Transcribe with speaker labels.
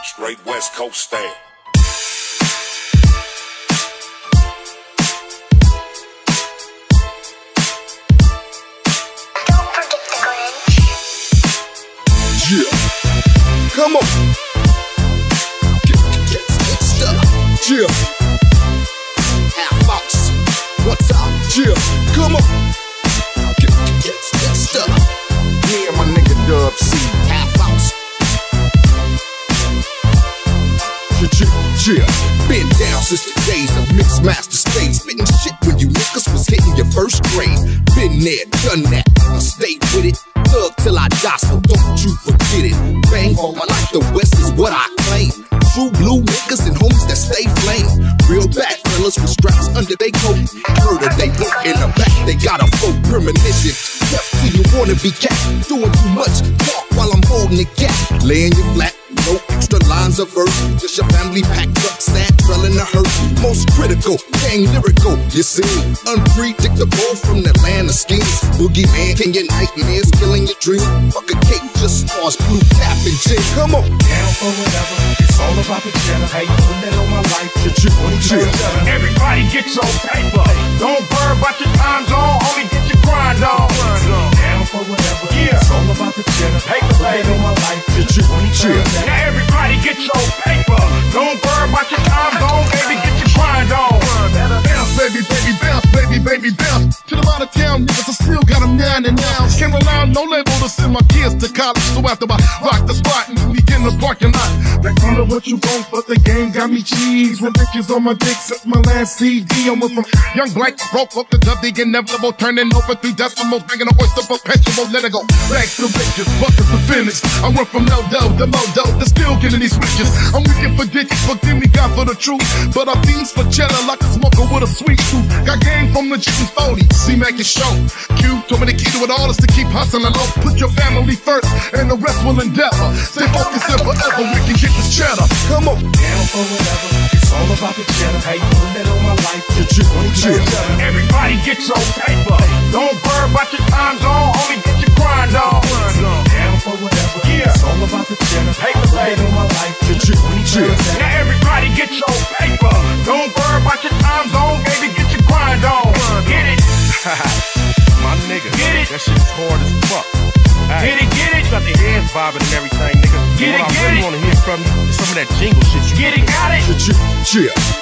Speaker 1: Straight West Coast style.
Speaker 2: Don't forget the Grinch.
Speaker 3: Yeah, come on. Get stuff. Yeah. Half ounce. What's up? Yeah, come on. Get stuff. Me and my nigga Dub C. Half ounce. Yeah, been down since the days of Mixed Master Space. Spitting shit when you niggas was hitting your first grade. Been there, done that, I stayed with it. Thug till I die, so don't you forget it. Bang all my life, the West is what I claim. True blue niggas and homies that stay flame. Real bad fellas with straps under they coat. Murder they look in the back, they got a full premonition. Left till you wanna be cat, doing too much talk while I'm holding the gap. Laying you flat, no extra lines of verse. Just your family packed up, sad, trailing the hurt. Most critical, gang lyrical, you see. Unpredictable from the land of schemes. Boogeyman, king your nightmares, killing your dreams. Fuck a cake, just stars, blue cap and gin. Come on.
Speaker 4: Down for whatever, it's all about the cheddar. Hey, put that on my life.
Speaker 5: Everybody get your paper. Don't worry about your time zone, only get your grind on.
Speaker 4: Down for whatever,
Speaker 5: Yeah.
Speaker 4: it's all about the cheddar.
Speaker 5: Paper,
Speaker 4: Put that
Speaker 5: baby.
Speaker 4: on my life.
Speaker 5: Now everybody get your paper. Don't worry about your time zone, baby, get your grind on.
Speaker 6: Bounce, baby, baby, bounce, baby, baby, bounce. To the out of town niggas, I still got them down and now. Can't rely on no label to send my kids to college. So after I rock the spot and we get in the parking lot. Like, I don't know what you want, but the game got me cheese. When bitches on my dick since my last CD. I went from young black, broke up to dub, the inevitable. Turning over 3 decimals, bringing an oyster perpetual. Let it go, bags to riches, buckets to finish. I went from no dough to modo, to still getting these riches. I'm wicked for digits, forgive me God for the truth. But I fiends for cheddar like a smoker with a sweet tooth. Got game from the chicken 40, C-Mac is show. Q told me the key to it all is to keep hustling low. Put your family first, and the rest will endeavor. Stay focused and forever, we can get this cheddar. Come on.
Speaker 4: Down for whatever, it's all about the cheddar. Hey, put that on my life.
Speaker 5: Everybody get your paper. Don't worry about your time zone, only get your grind on.
Speaker 4: Down for whatever, it's all about the cheddar.
Speaker 5: Paper,
Speaker 4: Put that
Speaker 5: baby.
Speaker 4: on my life.
Speaker 5: Now everybody get your paper. Don't worry about your time zone, baby, get your grind on. Get it,
Speaker 7: My nigga,
Speaker 5: Get it.
Speaker 7: that shit's hard as fuck. Hey,
Speaker 5: get it,
Speaker 7: you got the heads bobbing and everything, nigga.
Speaker 5: Get it,
Speaker 7: What I
Speaker 5: get
Speaker 7: really
Speaker 5: it.
Speaker 7: wanna hear from you is some of that jingle shit you
Speaker 5: get it, got it.
Speaker 3: Yeah,